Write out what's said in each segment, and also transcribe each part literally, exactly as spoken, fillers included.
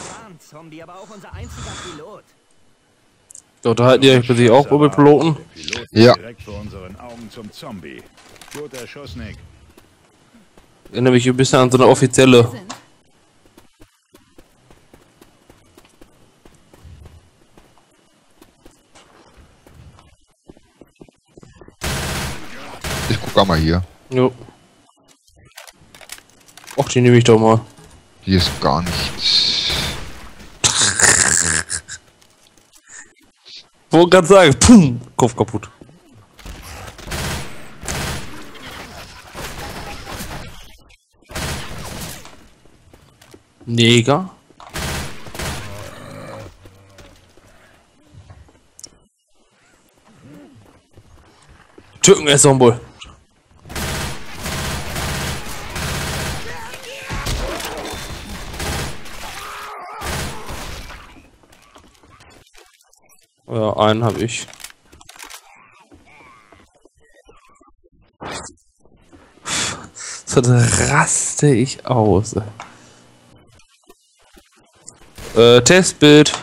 Zombie, aber auch unser einziger Pilot. Unterhalten die euch bei sich auch über Piloten? Ja. Direkt vor unseren Augen zum Zombie. Guter Schuss, Nick. Erinnere mich ein bisschen an so eine offizielle. Ich guck auch mal hier. Jo. Och, die nehme ich doch mal. Hier ist gar nichts. Wollte gerade sagen, pum, Kopf kaputt. Neger. Türken Ensemble. Ja, einen habe ich. So, da raste ich aus. Äh, Testbild.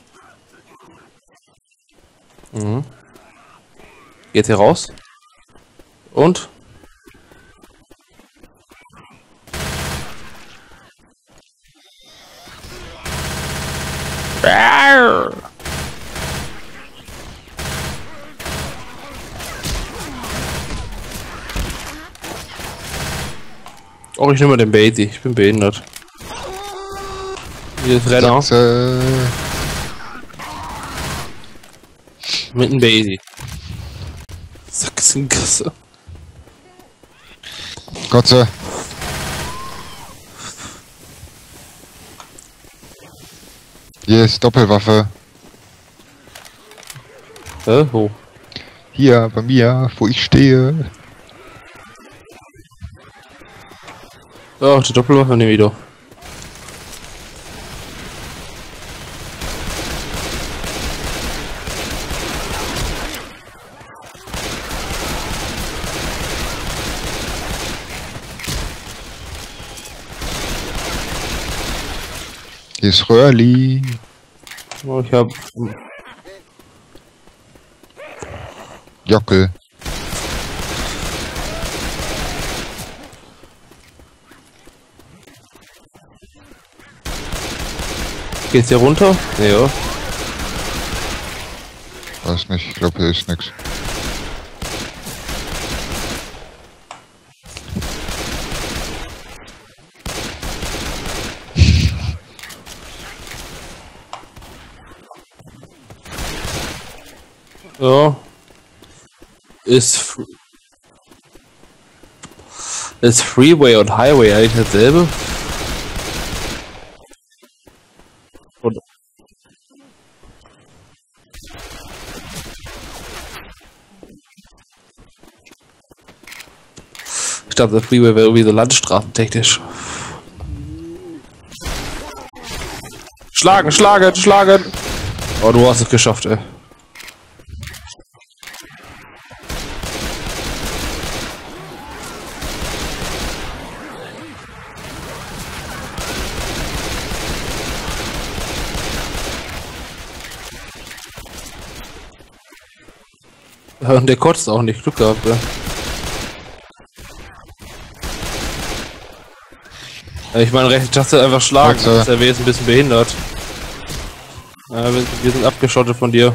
Mhm. Geht hier raus. Und? Oh, ich nehme mal den Baby. Ich bin behindert. Hier ist Renner. Sechse. Mit einem Baby. Sachsengasse. Gotze. Hier ist Doppelwaffe. Hä? Wo? Hier, bei mir, wo ich stehe. Oh, die Doppelwaffe nehme ich doch. Hier ist Röhrli. Oh, ich hab... Jockel. Geht's hier runter? Ja. Weiß nicht, ich glaube hier ist nix. Ja. Ist... Fr ist Freeway und Highway eigentlich dasselbe? Oder? Ich dachte, der Freeway wäre irgendwie so landstraßentechnisch. Schlagen, schlagen, schlagen! Oh, du hast es geschafft, ey. Ja, und der kotzt auch nicht, Glück gehabt, ja. Ja, ich meine, rechte Taste einfach schlagen, Warte. das R W ist ein bisschen behindert. Ja, wir, wir sind abgeschottet von dir.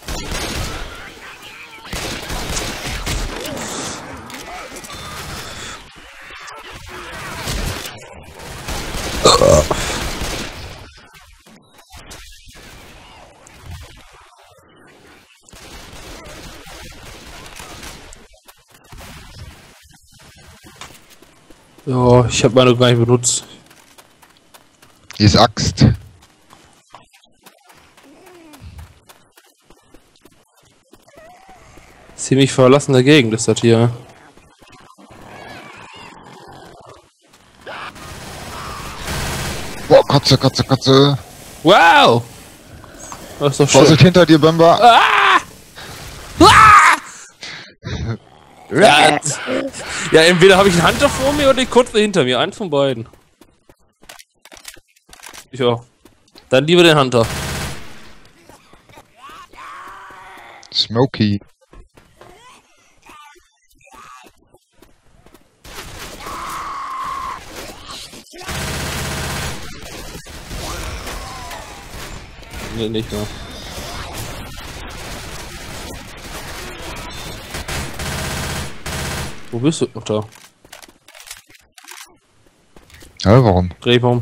Ja, ich habe meine gar nicht benutzt. Hier ist Axt. Ziemlich verlassene Gegend ist das hier. Boah, Kotze, Kotze, Kotze. Wow! Das ist doch schön. Vorsicht hinter dir, Bamba. Ah! Ah! Ja, entweder habe ich einen Hunter vor mir oder ich kotze hinter mir. Eins von beiden. Ja. Dann lieber den Hunter. Smokey. Nee, nicht mehr. Wo bist du? Ach, da. Ja, warum? Drehbaum.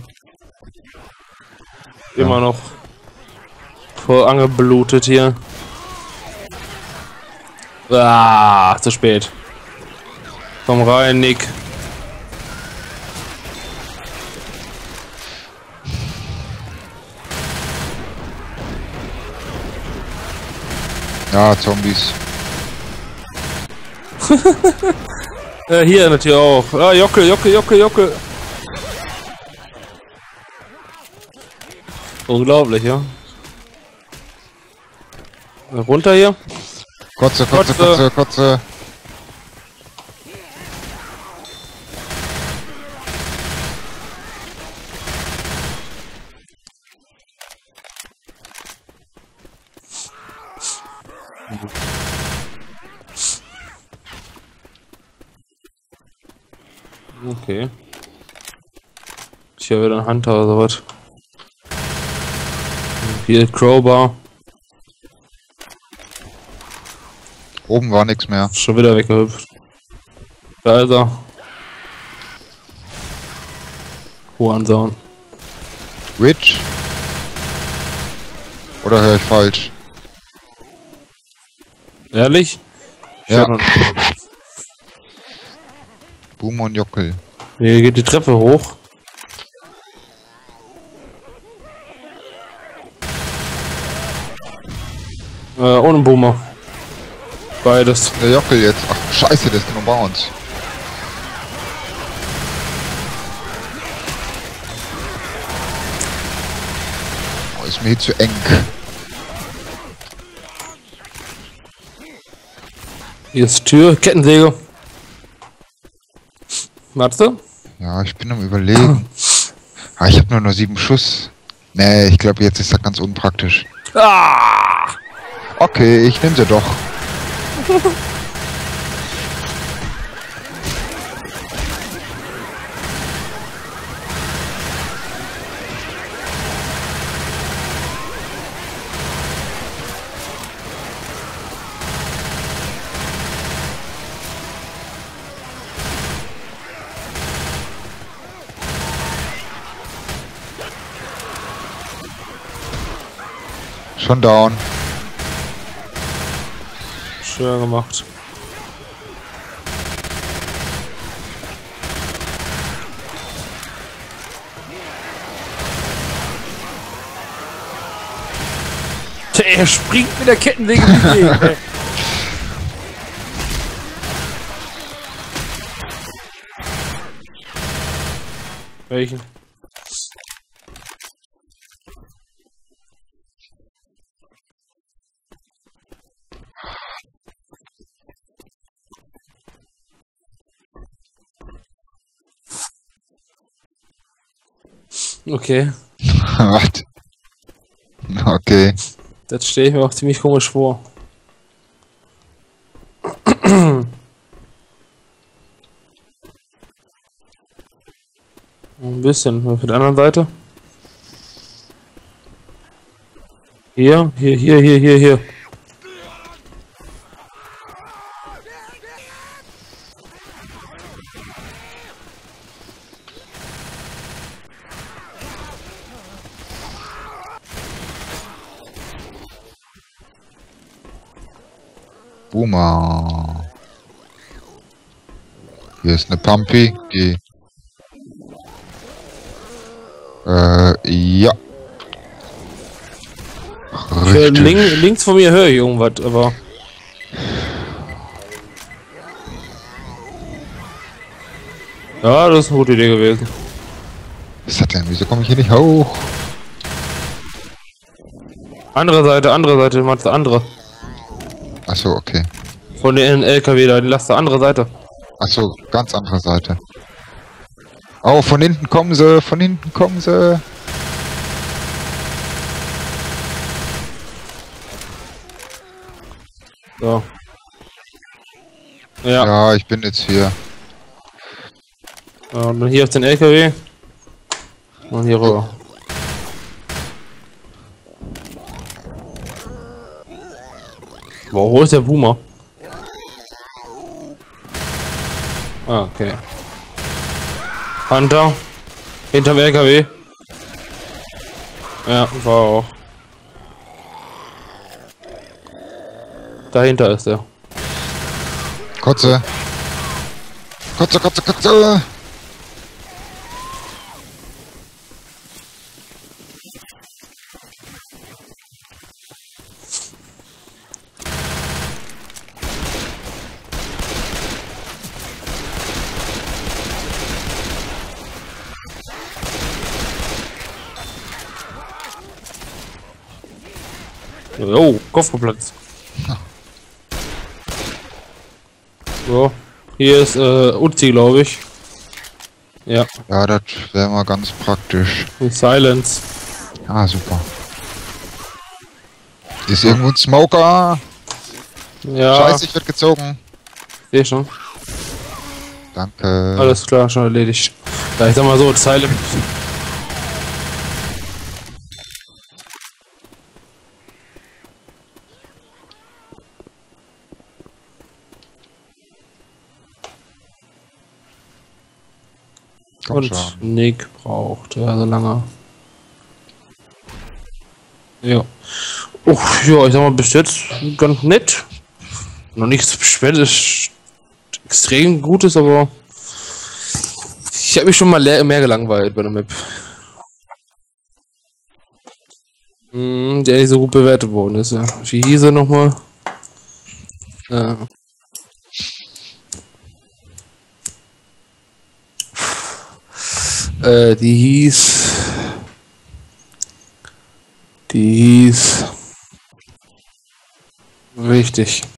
Immer ja. Noch voll angeblutet hier. Ah, zu spät. Komm rein, Nick. Ja, Zombies. äh, hier natürlich auch. Ah, Jocke, Jocke, Jocke, Jocke. Unglaublich, ja. Runter hier. Kotze, Kotze, Kotze, Kotze. Okay. Ich habe wieder einen Hunter oder sowas. Hier Crowbar. Oben war nichts mehr. Schon wieder weggehüpft. Da ist er. Hurensohn. Witch? Oder höre ich falsch? Ehrlich? Ja. Schon. Boom und Jockel. Hier geht die Treppe hoch. Äh, ohne Boomer. Beides. Der Jockel jetzt. Ach, scheiße, der ist noch bei uns. Oh, ist mir hier zu eng. Hier ist Tür, Kettensäge. Warte. Ja, ich bin am Überlegen. Ah, ich habe nur noch sieben Schuss. Nee, ich glaube, jetzt ist das ganz unpraktisch. Ah! Okay, ich nehme sie doch. Schon down. Schön gemacht. Er springt mit der Kettensäge mit dem. Welchen? Okay. Was? Okay. Das stelle ich mir auch ziemlich komisch vor. Ein bisschen. Auf der anderen Seite. Hier, hier, hier, hier, hier, hier. Boomer. Hier ist eine Pumpy, die... Äh, ja. Äh, link, links von mir höre ich irgendwas, aber... Ja, das ist eine gute Idee gewesen. Was ist das denn? Wieso komme ich hier nicht hoch? Andere Seite, andere Seite, meinst du andere? Achso, okay. Von den L K W da, die Laster, andere Seite. Achso, ganz andere Seite. Oh, von hinten kommen sie, von hinten kommen sie. So. Ja. Ja, ich bin jetzt hier. Ja, und dann hier auf den L K W. Und hier rüber. Wow, wo ist der Boomer? Ah, okay. Hunter. Hinterm L K W. Ja, war auch. Dahinter ist er. Kotze. Kotze, Kotze, Kotze. Oh, Kopfgeplatzt. So, hier ist äh, Uzi, glaube ich. Ja, Ja, das wäre mal ganz praktisch. die Silence. Ah, super. Ist irgendwo ein Smoker? Ja, Scheiße, ich werd gezogen. sehe schon. Danke. Alles klar, schon erledigt. Ja, ich sag mal so, Silence. Komm Und schon. Nick braucht ja so lange. Ja. Oh, ja, ich sag mal, bis jetzt ganz nett. Noch nichts Beschwerdes extrem Gutes, aber ich habe mich schon mal le- mehr gelangweilt bei der Map. Hm, der nicht so gut bewertet worden ist, ja. Wie hieß er nochmal? Ja. Äh, die hieß. Die hieß. Richtig.